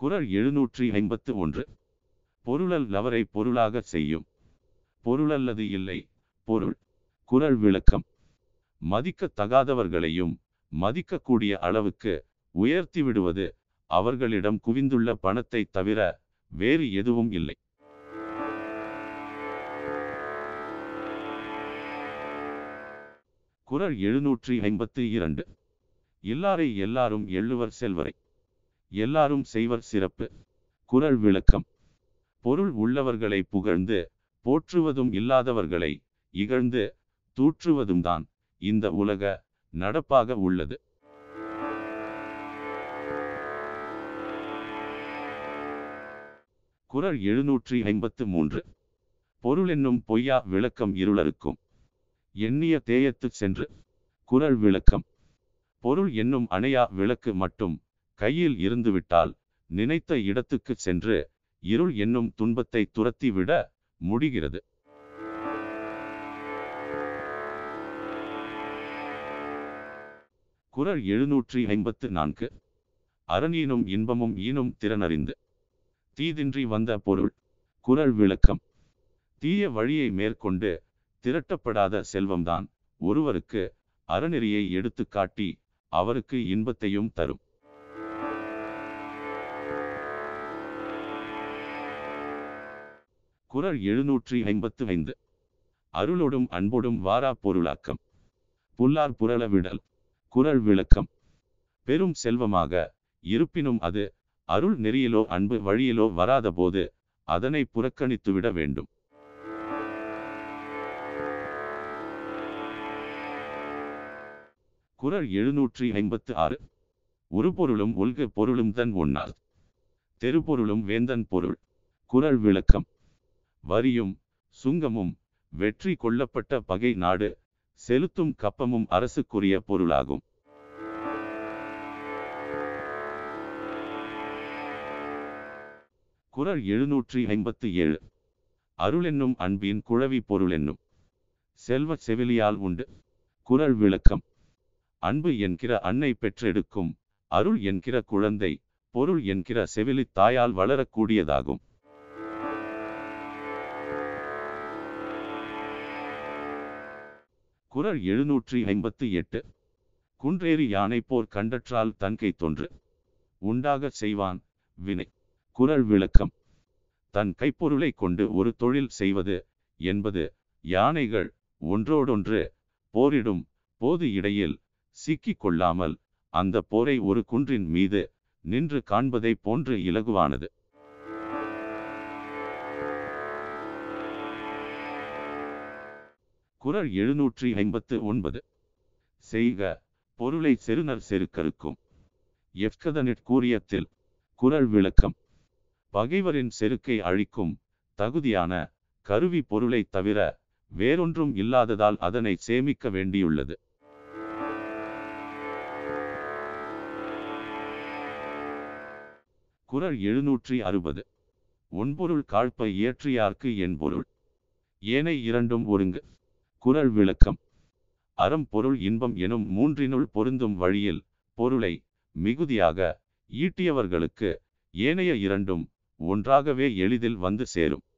குறள் 751. பொருளல் லவரை பொருளாக செய்யும். பொருளல்லது இல்லை பொருள். குறள் விளக்கம். மதிக்கத்தகாதவர்களையும் மதிக்கக்கூடிய அளவுக்கு உயர்த்தி விடுவது அவர்களிடம் குவிந்துள்ள பணத்தை தவிர வேறு எதுவும் இல்லை. குறள் 752. எல்லாரை எல்லாரும் எள்ளுவர் செல்வரை. எல்லாரும் செய்வர் சிறப்பு. குறள் விளக்கம். பொருள் உள்ளவர்களை புகழ்ந்து போற்றுவதும் இல்லாதவர்களை இகழ்ந்து தூற்றுவதும் தான் இந்த உலக நடப்பாக உள்ளது. குறள் 753. பொருள் என்னும் பொய்யா விளக்கம் இருளருக்கும். எண்ணிய தேயத்து சென்று. குறள் விளக்கம். பொருள் என்னும் அணையா விளக்கு மட்டும் கையில் இருந்துவிட்டால் நினைத்த இடத்துக்கு சென்று இருள் என்னும் துன்பத்தை துரத்தி விட முடிகிறது. குறள் 754. அரணீனும் இன்பமும் ஈனும் திறனறிந்து. தீதின்றி வந்த பொருள். குறள் விளக்கம். தீய வழியை மேற்கொண்டு திரட்டப்படாத செல்வம்தான் ஒருவருக்கு அறநெறியை எடுத்து காட்டி அவருக்கு இன்பத்தையும் தரும். குறள் 755. அருளோடும் அன்போடும் வாரா பொருளாக்கம். புல்லார் புரள விடல். குறள் விளக்கம். பெரும் செல்வமாக இருப்பினும் அது அருள் நெறியிலோ அன்பு வழியிலோ வராத போது அதனை புறக்கணித்துவிட வேண்டும். குறள் 756. ஒரு பொருளும் ஒல்கு பொருளும் தன் ஒன்னார். தெருபொருளும் வேந்தன் பொருள். குறள் விளக்கம். வரியும் சுங்கமும் வெற்றி கொள்ளப்பட்ட பகை நாடு செலுத்தும் கப்பமும் அரசுக்குரிய பொருளாகும். குறள் 757. அருள் என்னும் அன்பின் குழவி பொருள் என்னும் செல்வ செவிலியால் உண்டு. குறள் விளக்கம். அன்பு என்கிற அன்னை பெற்றெடுக்கும் அருள் என்கிற குழந்தை பொருள் என்கிற செவிலி தாயால் வளரக்கூடியதாகும். குறள் 758. குன்றேறி யானை போர் கண்டற்றால் தன்கை தொன்று உண்டாக செய்வான் வினை. குறள் விளக்கம். தன் கைப்பொருளை கொண்டு ஒரு தொழில் செய்வது என்பது யானைகள் ஒன்றோடொன்று போரிடும் போது இடையில் சிக்கிக் கொள்ளாமல் அந்த போரை ஒரு குன்றின் மீது நின்று காண்பதை போன்று இலகுவானது. குறள் 759. செய்க பொருளை செருநர் செருக்கருக்கும். எஃப்கதனிற் கூறியத்தில். குறள் விளக்கம். பகைவரின் செருக்கை அழிக்கும் தகுதியான கருவி பொருளை தவிர வேறொன்றும் இல்லாததால் அதனை சேமிக்க வேண்டியுள்ளது. குறள் 760. ஒன்பொருள் காழ்ப்ப இயற்றியார்க்கு என்பொருள் ஏனை இரண்டும் ஒருங்கு. குறள் விளக்கம். அறம் பொருள் இன்பம் எனும் மூன்றினுள் பொருந்தும் வழியில் பொருளை மிகுதியாக ஈட்டியவர்களுக்கு ஏனைய இரண்டும் ஒன்றாகவே எளிதில் வந்து சேரும்.